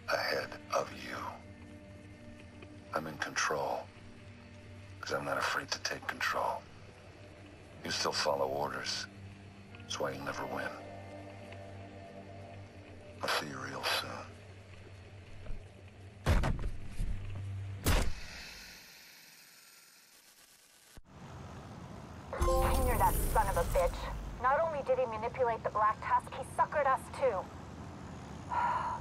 ahead of you. I'm in control, because I'm not afraid to take control. You still follow orders. That's why you'll never win. I'll see you real soon. Senior, that son of a bitch. Not only did he manipulate the Black Tusk, he suckered us too.